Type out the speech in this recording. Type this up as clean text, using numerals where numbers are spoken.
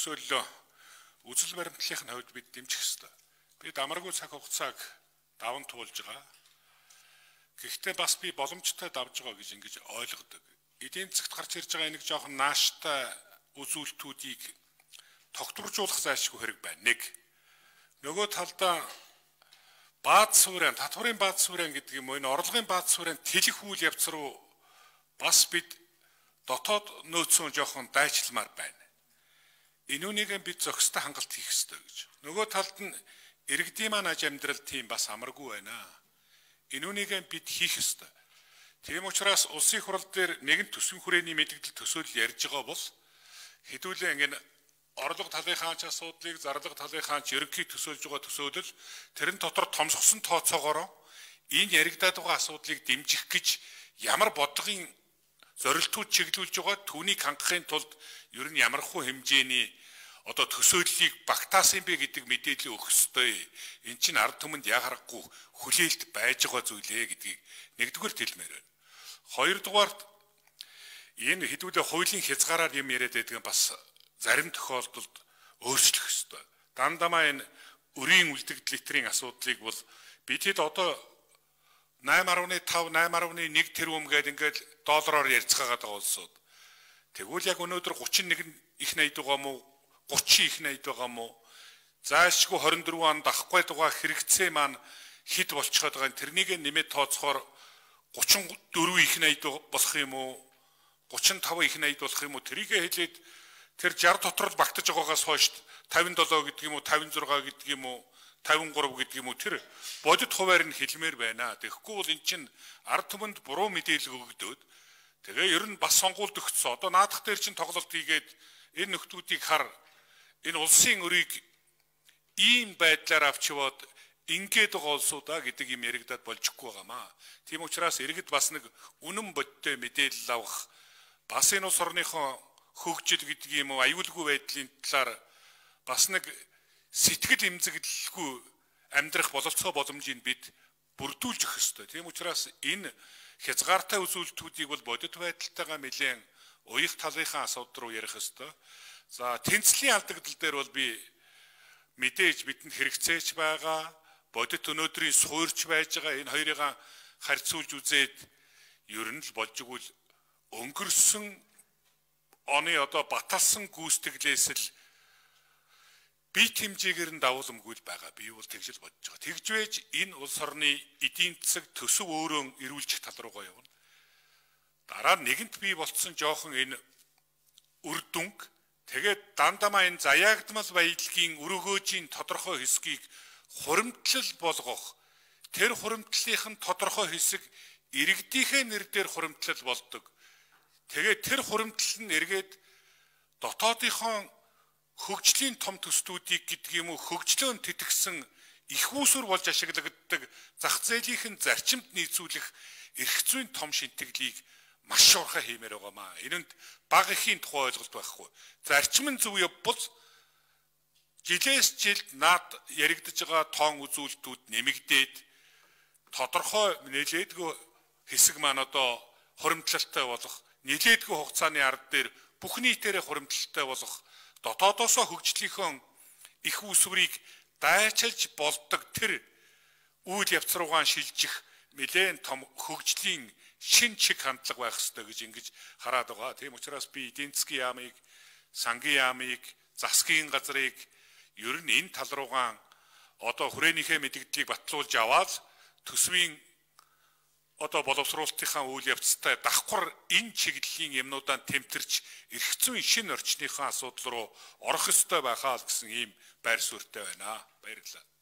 төсөөллөө үзэл баримтлалын хувьд бид дэмжих ёстой. Бид амаргүй цаг хугацааг даван туулж байгаа. Гэхдээ бас би боломжтой давж байгаа гэж ингэж ойлгодог. Эдийн засагт гарч ирж байгаа нэг жоохон нааштай үзүүлэлтүүдийг тогтворжуулах зайлшгүй хэрэг байна. Нэг. Нөгөө талдаа бааз суурин, татварын бааз суурин гэдэг юм уу, энэ орлогын бааз суурин тэлэх үйл явц руу бас бид дотоод нөөцөө жоохон дайчилмаар байна. Энүүнийг бид зохистой хангалт хийх ёстой гэж. Нөгөө талд нь иргэдийн маань аж амьдрал тийм бас амаргүй байна. Энүүнийг бид хийх ёстой. Тийм учраас улсын хурал дээр нэгэн төсвийн хүрээний мэдээлэл төсөөлөл ярьж байгаа бол хэдүүлээ ингэ орлого талынхаа ч асуудлыг, зарлага талынхаа ч ерөнхий төсөөлж байгаа төсөөлөл тэрэн дотор томсгосон тооцоогоор энэ яригдаад байгаа асуудлыг дэмжих гэж ямар бодлогын зорилтууд чиглүүлж байгаа түүнийг хангахын тулд ер нь ямархуу хэмжээний одоо төсөөллийг багтаасан бэ гэдэг мэдээлэл өгөх ёстой. Эн чинь ард түмэнд яг харахгүй хүлээлт байж байгаа зүйлээ гэдгийг нэгдүгээр хэлмээр байна. Хоёрдугаарт энэ хэдүүлээ хуулийн хязгаараар юм яриад байдаг бас зарим тохиолдолд өөрчлөх ёстой. Дандамаа энэ өрийн үлдэгдэл литрийн асуудлыг бол бид хэд одоо 8.5, 8.1 тэрбум гээд ингээд доллараар ярьцгаагаад байгаа улсууд. Тэгвэл яг өнөөдөр 31 их найд байгаа мó 30 их найд байгаа мó заашгүй 24 онд авахгүй байгаа хэрэгцээ маань хэд болчиход байгаа. Тэрнийг нэмээд тооцохоор 34 их найд болох юм уу? 35 их найд болох юм уу? Тэрийг хэлээд тэр 60 дотор л багтаж байгаагаас хойш 57 гэдэг юм уу, 56 гэдэг юм уу, 53 гэдэг юм уу тэр бодит хуваар нь хэлмээр байна. Тэгэхгүй бол эн чинь ард түмэнд буруу мэдээлэл өгөгдөөд тэгээ ер нь бас сонгуульд өгцсөн. Одоо наадах дээр чинь тоглолт хийгээд энэ нөхдүүдийг хар энэ улсын өрийг ийм байдлаар авч яваад ингээд байгаа улсуудаа гэдэг юм яригадад болчихгүй байгаамаа. Тийм учраас иргэд бас нэг үнэн бодиттой мэдээлэл авах бас энэ улс орныхоо хөгжил гэдэг юм уу аюулгүй байдлын талаар бас нэг сэтгэл эмзэглэлгүй амьдрах бололцоо боломжийг бид бүрдүүлж өгөх ёстой. Тийм учраас энэ хязгаартай үзүүлэлтүүдийг бол бодит байдалтайгаа нэлээд уян талынхаа асуудал руу ярих ёстой. За тэнцлийн алдагдал дээр бол би мэдээж бидэнд хэрэгцээч байгаа, бодит өнөөдрийн суурьч байж байгаа энэ хоёрыг харьцуулж үзээд ер нь л болж игэл өнгөрсөн оны одоо баталсан гүйцэтгэлээс л бит хэмжээгээр нь давууламгүй байгаа. Би бол тэгж л бодож байгаа. Тэгж байж энэ улс орны эдийн засаг төсөв өөрөө эрүүлжих тал руугаа явна. Дараа нь нэгэнт бий болцсон жоохон энэ үр дүнг тэгээд дандамаа энэ заяагдмал баялагын өргөөжийн тодорхой хэсгийг хуримтлал болгох. Тэр хуримтлалын тодорхой хэсэг иргэдийнхээ нэр дээр хуримтлал болдог. Тэгээд тэр хуримтлал нь эргээд дотоодынхон хөгжлийн том төслүүдийг гэдэг юм уу хөгжлөөн тэтгсэн их усүр болж ашиглагддаг зах зээлийн зарчимд нийцүүлэх эрх зүйн том шинтгэлийг маш шуурхай хиймээр байгаамаа. Энэнд бага ихийн тухай ойлголт байхгүй. Зарчим нь зөв явбал жилээс жилд наад яригдж байгаа тоон үзүүлэлтүүд нэмэгдээд тодорхой нэлээдгүй хэсэг маань одоо хуримтлалтай болох нэлээдгүй хугацааны ард дээр бүх нийтээрээ хуримтлалтай болох дотоодоосоо хөгжлийнхөө их усврыг дайчилж болдог тэр үйл явц руугаа шилжих нэлээд том хөгжлийн шин чиг хандлага байх ёстой гэж ингэж хараад байгаа. Тийм учраас би эдийн засгийн яамыг, сангийн яамыг, засгийн газрыг ер нь энэ тал руугаа одоо хүрээнийхээ мэдээллийг батлуулж аваад төсвийн одоо боловсруулалтынхаа үйл явцтай давхар энэ чиглэлийн юмнуудаа тэмтэрч эрх зүйн шинэ орчныхаа асуудал руу орох ёстой байхаа л гэсэн ийм байр суурьтай байна. Баярлалаа.